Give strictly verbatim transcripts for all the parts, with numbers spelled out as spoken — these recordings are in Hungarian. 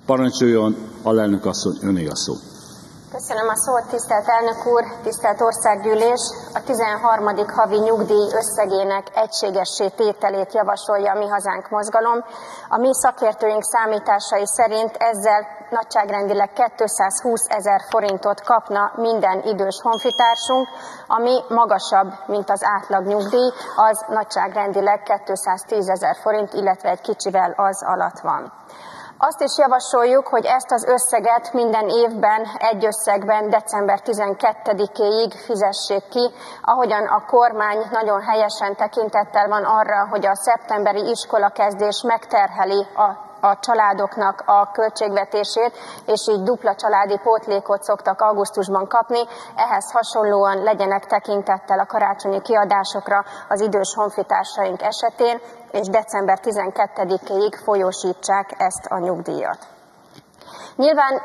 Parancsoljon, alelnök asszony, öné a szó. Köszönöm a szót, tisztelt elnök úr, tisztelt országgyűlés! A tizenharmadik havi nyugdíj összegének egységessé tételét javasolja a Mi Hazánk mozgalom. A mi szakértőink számításai szerint ezzel nagyságrendileg kétszázhúszezer forintot kapna minden idős honfitársunk, ami magasabb, mint az átlag nyugdíj, az nagyságrendileg kétszáztízezer forint, illetve egy kicsivel az alatt van. Azt is javasoljuk, hogy ezt az összeget minden évben egy összegben december tizenkettedikéig fizessék ki, ahogyan a kormány nagyon helyesen tekintettel van arra, hogy a szeptemberi iskolakezdés megterheli a a családoknak a költségvetését, és így dupla családi pótlékot szoktak augusztusban kapni. Ehhez hasonlóan legyenek tekintettel a karácsonyi kiadásokra az idős honfitársaink esetén, és december tizenkettedikéig folyósítsák ezt a nyugdíjat. Nyilván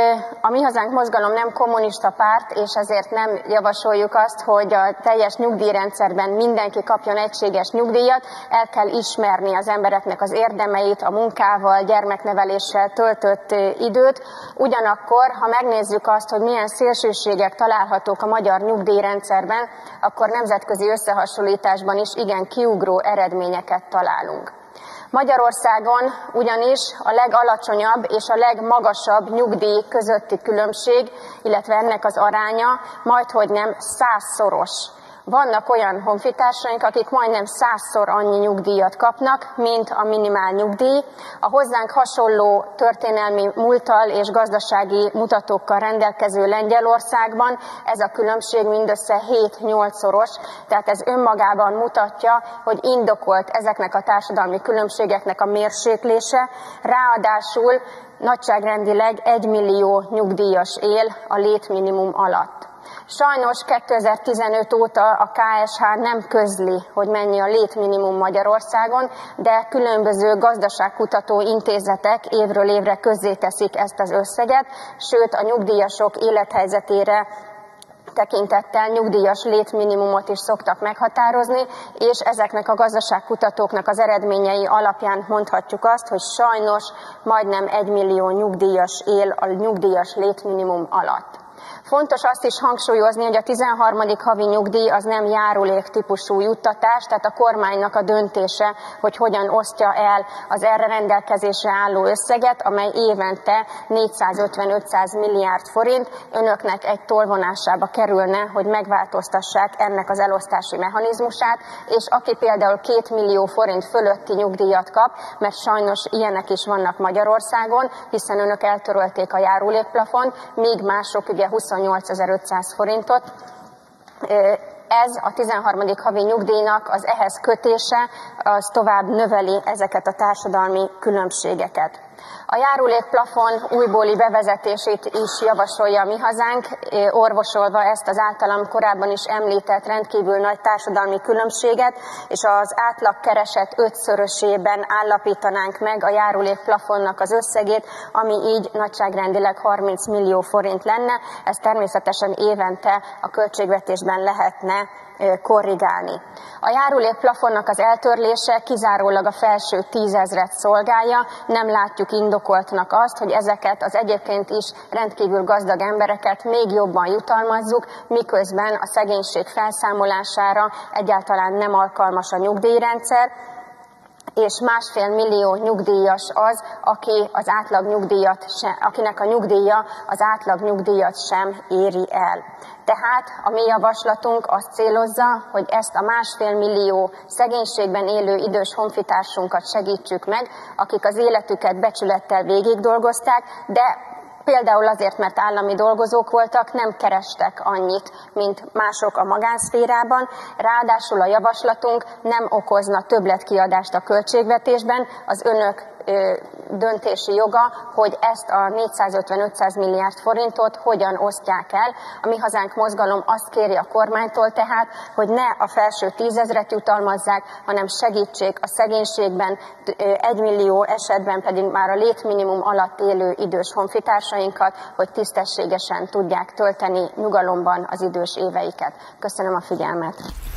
a Mi Hazánk mozgalom nem kommunista párt, és ezért nem javasoljuk azt, hogy a teljes nyugdíjrendszerben mindenki kapjon egységes nyugdíjat. El kell ismerni az embereknek az érdemeit, a munkával, gyermekneveléssel töltött időt. Ugyanakkor, ha megnézzük azt, hogy milyen szélsőségek találhatók a magyar nyugdíjrendszerben, akkor nemzetközi összehasonlításban is igen kiugró eredményeket találunk. Magyarországon ugyanis a legalacsonyabb és a legmagasabb nyugdíj közötti különbség, illetve ennek az aránya majdhogy nem százszoros. Vannak olyan honfitársaink, akik majdnem százszor annyi nyugdíjat kapnak, mint a minimál nyugdíj. A hozzánk hasonló történelmi múlttal és gazdasági mutatókkal rendelkező Lengyelországban ez a különbség mindössze hét-nyolcszoros, tehát ez önmagában mutatja, hogy indokolt ezeknek a társadalmi különbségeknek a mérséklése, ráadásul nagyságrendileg egy millió nyugdíjas él a létminimum alatt. Sajnos kétezer-tizenöt óta a ká es há nem közli, hogy mennyi a létminimum Magyarországon, de különböző gazdaságkutató intézetek évről évre közzéteszik ezt az összeget, sőt a nyugdíjasok élethelyzetére tekintettel nyugdíjas létminimumot is szoktak meghatározni, és ezeknek a gazdaságkutatóknak az eredményei alapján mondhatjuk azt, hogy sajnos majdnem egy millió nyugdíjas él a nyugdíjas létminimum alatt. Fontos azt is hangsúlyozni, hogy a tizenharmadik havi nyugdíj az nem járulék típusú juttatás, tehát a kormánynak a döntése, hogy hogyan osztja el az erre rendelkezésre álló összeget, amely évente négyszázötven-ötszáz milliárd forint, önöknek egy tollvonásába kerülne, hogy megváltoztassák ennek az elosztási mechanizmusát, és aki például két millió forint fölötti nyugdíjat kap, mert sajnos ilyenek is vannak Magyarországon, hiszen önök eltörölték a járulékplafont, míg mások ugye huszonnyolcezer-ötszáz forintot. Ez a tizenharmadik havi nyugdíjnak az ehhez kötése, az tovább növeli ezeket a társadalmi különbségeket. A járulékplafon újbóli bevezetését is javasolja a Mi Hazánk, orvosolva ezt az általam korábban is említett rendkívül nagy társadalmi különbséget, és az átlagkereset ötszörösében állapítanánk meg a járulékplafonnak az összegét, ami így nagyságrendileg harminc millió forint lenne. Ez természetesen évente a költségvetésben lehetne korrigálni. A járulékplafonnak az eltörlése kizárólag a felső tízezret szolgálja, nem látjuk indokoltnak azt, hogy ezeket az egyébként is rendkívül gazdag embereket még jobban jutalmazzuk, miközben a szegénység felszámolására egyáltalán nem alkalmas a nyugdíjrendszer, és másfél millió nyugdíjas az, aki az átlag nyugdíjat sem, akinek a nyugdíja az átlag nyugdíjat sem éri el. Tehát a mi javaslatunk azt célozza, hogy ezt a másfél millió szegénységben élő idős honfitársunkat segítsük meg, akik az életüket becsülettel végigdolgozták, de például azért, mert állami dolgozók voltak, nem kerestek annyit, mint mások a magánszférában. Ráadásul a javaslatunk nem okozna többletkiadást a költségvetésben. Az önök ö, döntési joga, hogy ezt a négyszázötven-ötszáz milliárd forintot hogyan osztják el. A Mi Hazánk mozgalom azt kéri a kormánytól tehát, hogy ne a felső tízezret jutalmazzák, hanem segítsék a szegénységben, egy millió esetben pedig már a létminimum alatt élő idős honfitársainkat, hogy tisztességesen tudják tölteni nyugalomban az idős éveiket. Köszönöm a figyelmet!